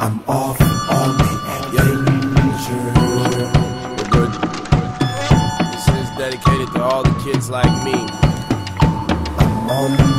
I'm off on the adventure. We're good. This is dedicated to all the kids like me. I'm on